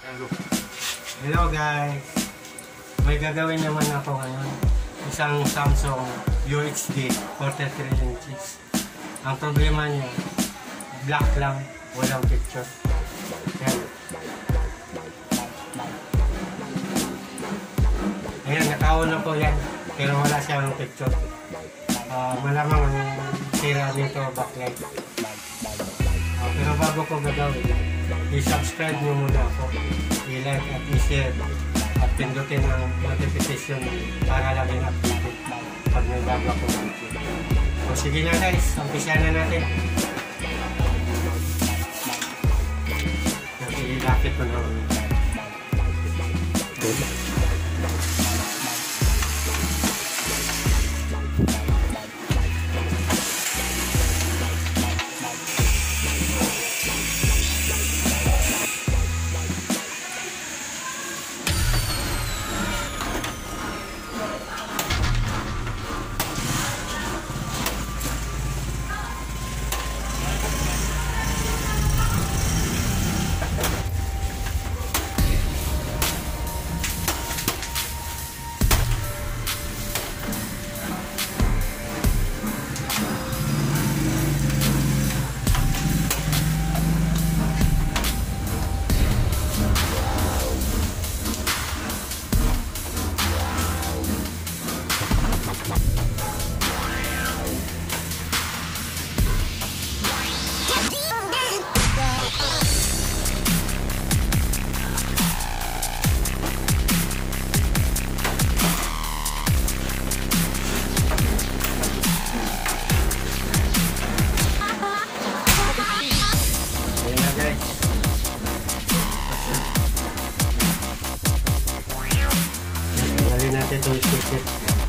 Hello guys! May gagawin naman ako ngayon. Isang Samsung UHD 43 inches. Ang problema niya, black lang, walang picture. Ayan. Ayan, nakaon na po yan. Pero wala siyang picture. Malamang ang sira nito backlight. Pero bago ko gagawin, i-subscribe nyo muna ako, i-like at i-share at pindutin ang notification para laging updated pag may bago akong video. So sige na guys, umpisahan na natin. Kasi ilapit ko na ulit. Ito isipit.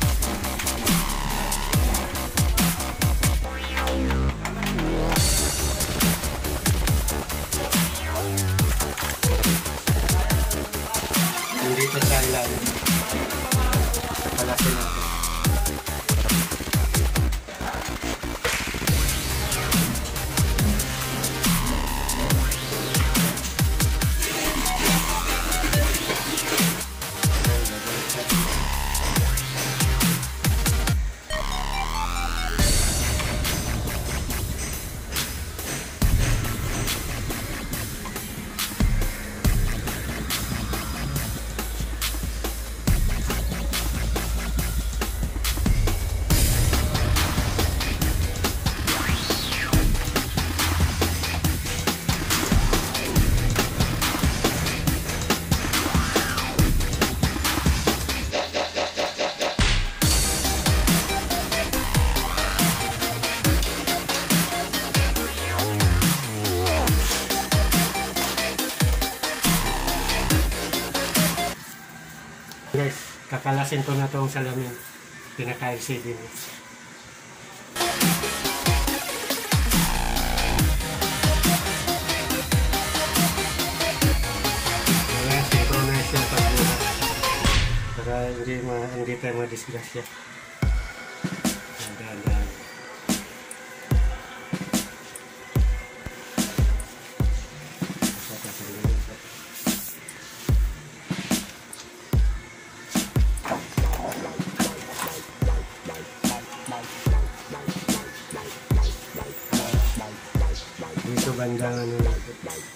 Dito sa ilalim. Palasin natin. Guys, kakalasin ko na itong salamin. Pinaka-LCD mo. Ayan, synchronize yung pagbuhat. Para hindi tayo madisgrasya. Dahan-dahan. Dito bandang ano natin.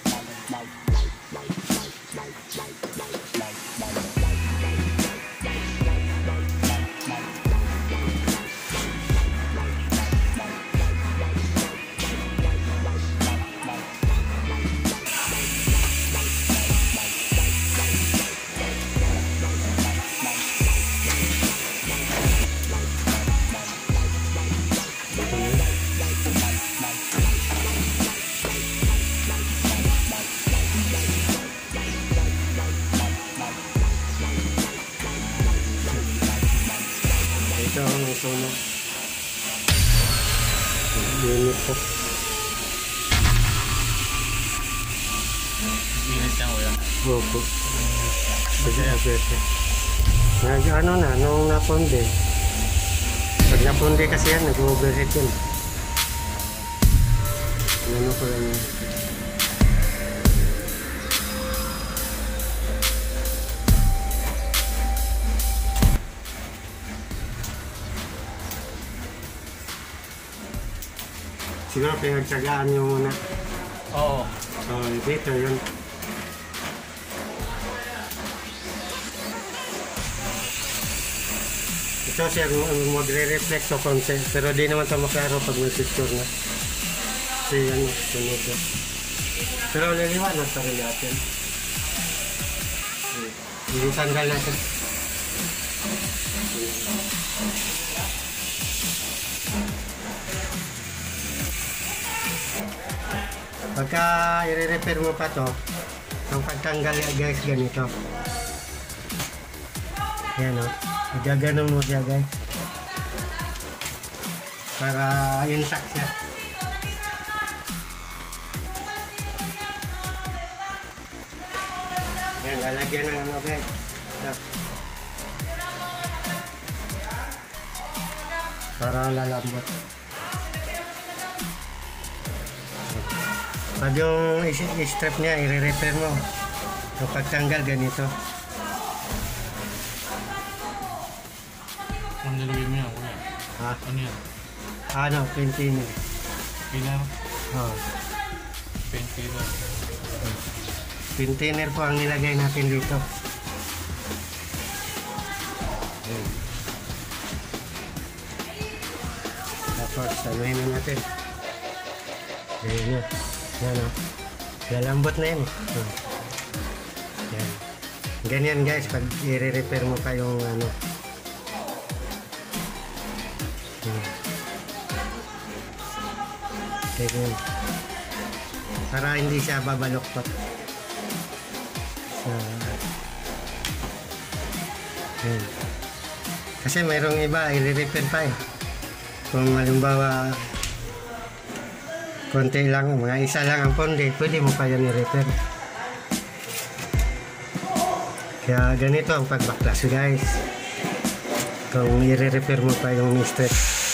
Ito ang sunog. Unit po. Unit lang o yan? Opo. Ano na, nung napunde. Pag napunde kasi yan, nag-overheat yun. Ano ko lang yun. Siguro pinagtsagaan nyo muna. Oo. So, dito yun. Ito sir, magre-reflect to konti. Pero di naman ito maklaro pag may picture na. Kasi ano, sunod na. Pero liliwanag pa rin natin. Yung sandal natin. Pagka i-repair mo pa to, ang pagtanggal guys ganito. Yan o, igaganon mo siya guys. Para intact siya. Yan, lalagyan ng ano guys. Ito. Para lalambot. Pag yung strap niya, i-repair mo. Yung pagtanggal, ganito. Ang nilagay mo yan, kuya? Ha? Ano yan? Ano, pintiner. Pilar? Oh. Painkiller. Pintiner po ang nilagay natin dito. Ayan. Tapos, anuhin na natin. Ayan yun. Yan o. Lalambot na yan eh. Yan. Ganyan guys, pag i-repair mo pa yung ano. Ganyan. Para hindi siya babaloktot. Yan. Kasi mayroong iba, i-repair pa eh. Kung halimbawa konti lang, mga isa lang ang ponde, pwede mo pa yan i-repair. Kaya ganito ang pagbaklas guys. Kung i-repair mo pa yung strap.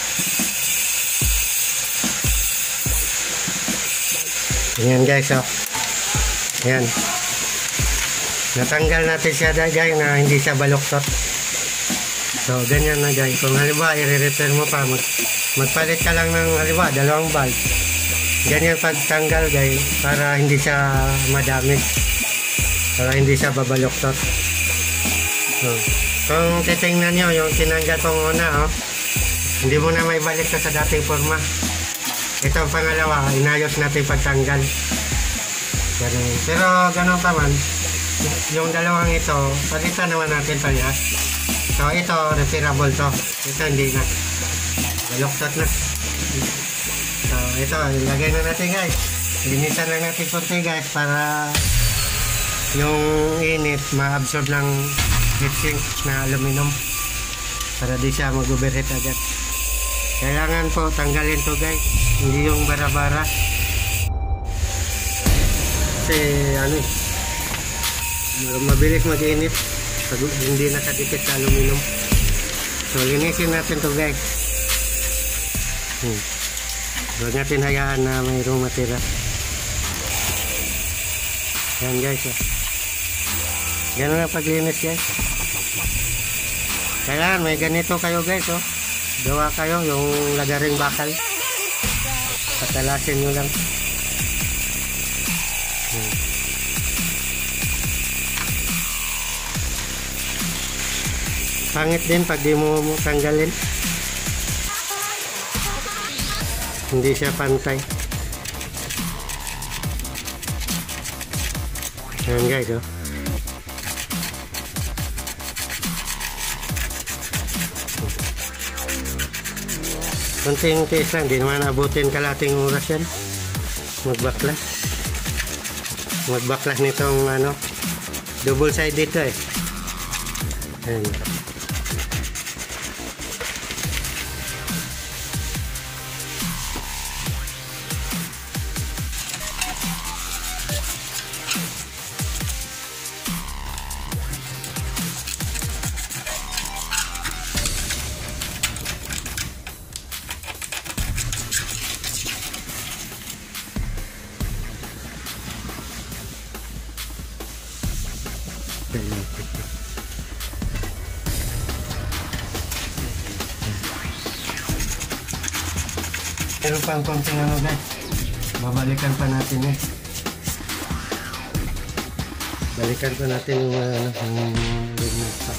Ayan guys, oh. Ayan. Natanggal natin siya guys na hindi siya baluktot. So ganyan na guys. Kung halimbawa i-repair mo pa, magpalit ka lang ng halimbawa 2 bulb. Ganyan pagtanggal guys, para hindi siya madami, para hindi siya babaluktot. So, kung titingnan nyo yung tinanggal kong una, oh, hindi mo na may balik sa dating forma. Ito ang pangalawa, inayos natin pagtanggal. Ganun. Pero ganun pa man, yung dalawang ito, palitan naman natin parehas. So ito, repairable to. Ito hindi na, baluktot na. So ito, ilagay na natin guys. Linisan lang natin konti guys para yung init ma-absorb ng heatsink na aluminum, para di siya mag-overheat agad. Kailangan po tanggalin to guys, hindi yung bara-bara. Kasi ano eh, mabilis mag-init pag hindi nakadikit sa aluminum. So linisin natin to guys. Huwag natin hayaan na mayroong matira. Yan guys, oh. Ganun ang paglinis guys. Kailangan may ganito kayo guys, oh. Gawa kayo yung lagaring bakal. Patalasin nyo lang. Pangit din pag di mo tanggalin. Hindi siya pantay. Ayan guys, oh. Konting tiis lang, di naman abutin kalating oras yan. Magbaklas. Magbaklas nitong ano, double side dito eh. Ayan. Meron pang konting ano guys. Babalikan pa natin eh. Balikan pa natin yung limit pa.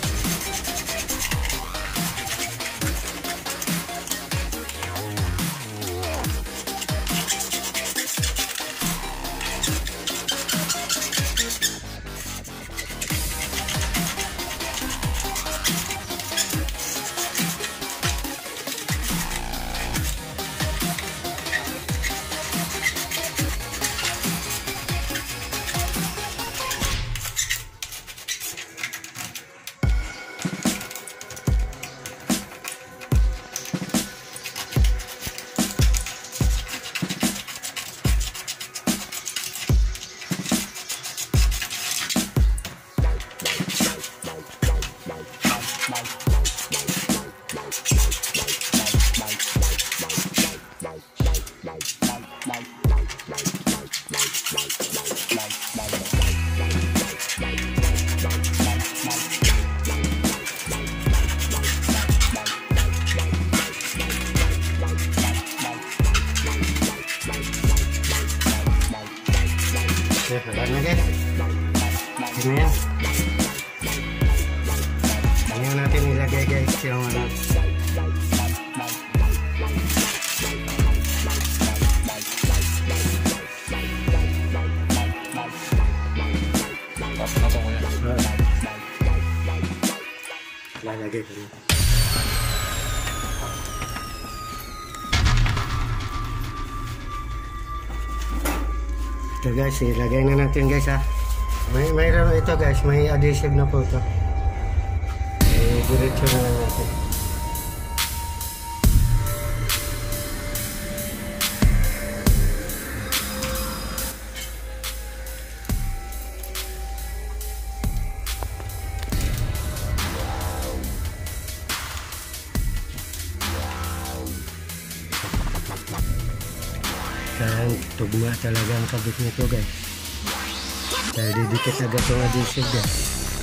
Wala na guys. Ano yan? Ano natin ilagay guys yung ano. Tapos na ito kuya. Lalagay ko rin. Ito guys, ilagay na natin guys ha. Mayroon ito guys, may adhesive na po ito. Diretso na lang natin. Kaya tugma talaga ang kabit nito guys. Dahil didikit agad itong adhesive guys.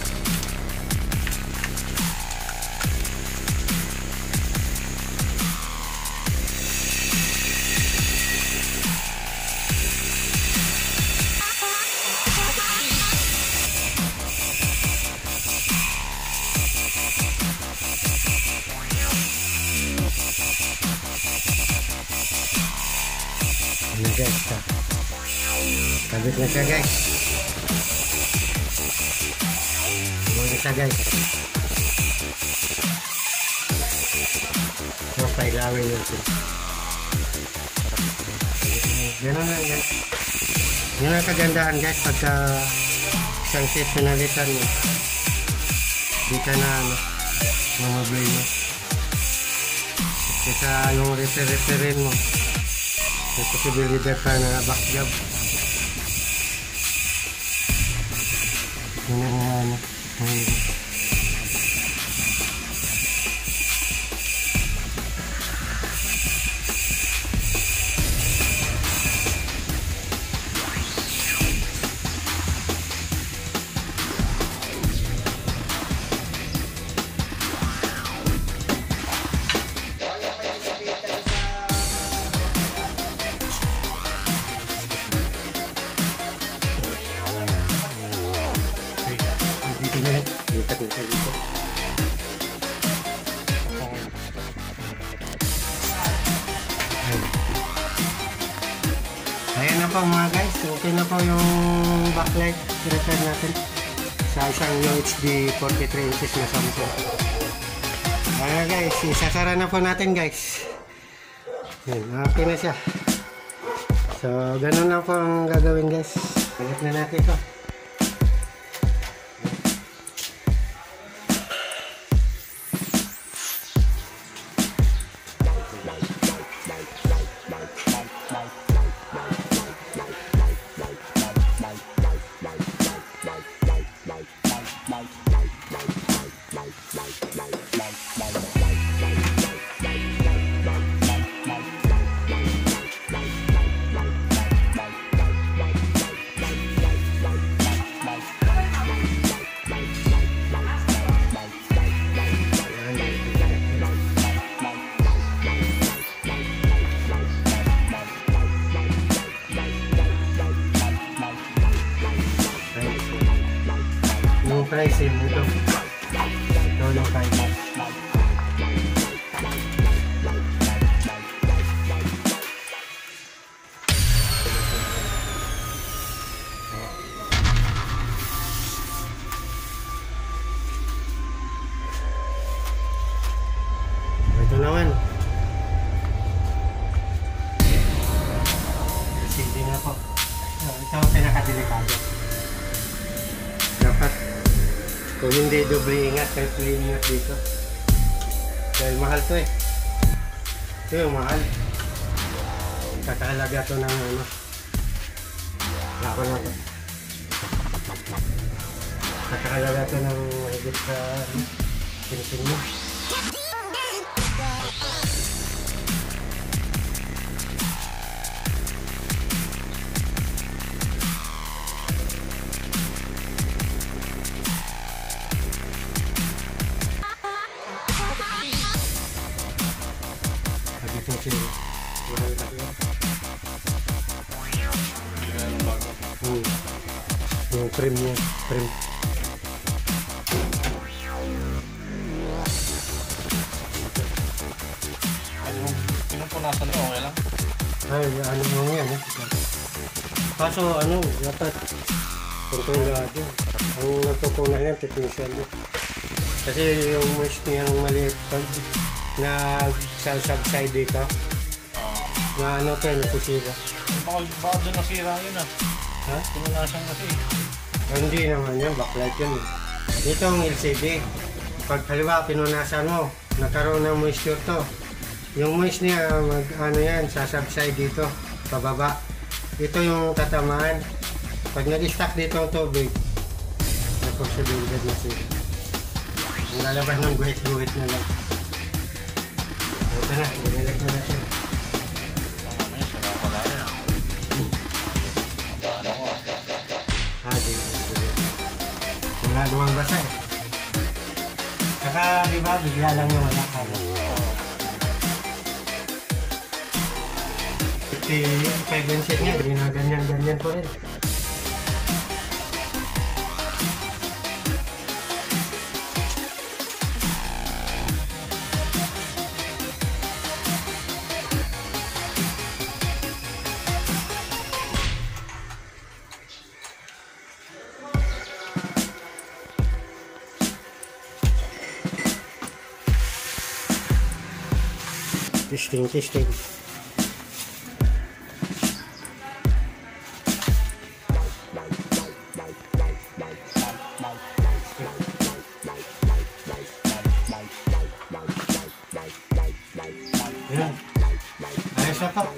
Ano guys, kabit na siya guys. Ano na siya guys. So, pailawin natin. Ganun lang guys. Yun ang kagandahan guys pagka isang set pinalitan mo. Di ka na mamabay mo. Kaya yung refer-referin mo. May posibilidad pa na back job. Yun ang ano. Ayan na po mga guys, okay na po yung backlight repair natin sa isang UHD 43 inches na Samsung. Ayan guys, isasara na po natin guys. Ayan, okay na siya. So ganun lang po ang gagawin guys. Palit na natin ito. price yun ito. Ito yung kaya. Ito naman. LCD na po. Ito ang pinakadelikado. Dapat kung hindi doble ingat, triple ingat dito. Dahil mahal to eh. Ito yung mahal. Kakahalaga to ng ano. Lako na to. Kakahalaga to ng higit sa pinipin mo. Ito siya. Mahal ka siya. Yung trim niya. Trim. Pinupunasan mo, okay lang? Ay, ano mo yan eh. Kaso ano, dapat kontrolado. Ang nagpupunan yan, technician din. Kasi yung moist niyang maliit pag na sa subside dito. Na ano to, nagpusira. Baka doon nasira yun ah. Ha? Pinunasan kasi. Hindi naman yan, backlight yun eh. Dito ang LCD. Pag halimbawa pinunasan mo, nagkaroon ng moisture to. Yung moist niya, ano yan, sa subside dito, pababa. Ito yung tatamaan. Pag nag-stack dito ang tubig, may posibilidad na sila. Ang lalabas ng guhit-guhit na lang. Ito na, binilag na natin. Mamaya, sara pala yan. Ano ko? Di. Wala lumang basa eh. Saka, di ba, bigla lang yung wala ka. 55 yung set niya, ginaganyan-ganyan po rin. Testing. Yan. Ayos na to.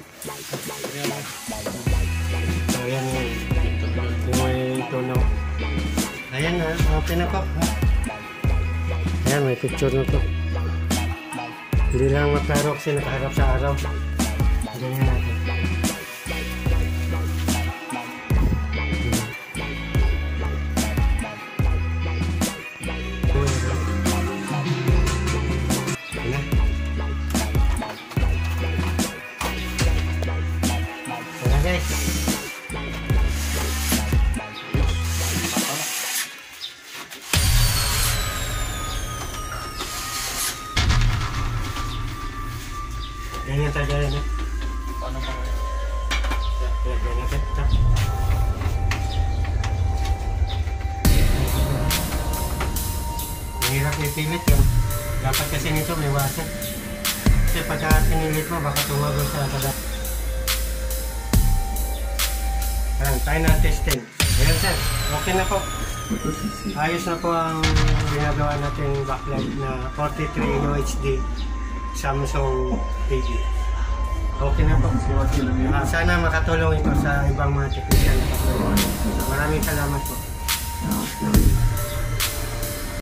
So yan yung may tunaw. Ayan na, pinakop. Ayan, may picture na to. Hindi lang maklaro kasi nakaharap sa araw. Ganyan natin. Ganyan tayo yan eh. Paano pa rin? Ganyan tayo. Mahirap ipilit yun. Dapat kasi nito may wasan. Kasi pagka pinilit mo baka tumagol sa kagat. Ayan, tayo na testing. Ayan sir, okay na po. Ayos na po ang ginagawa natin backlight na 43 HD Samsung TV. Okay na po. Sana makatulong ito sa ibang mga technician. Maraming salamat po.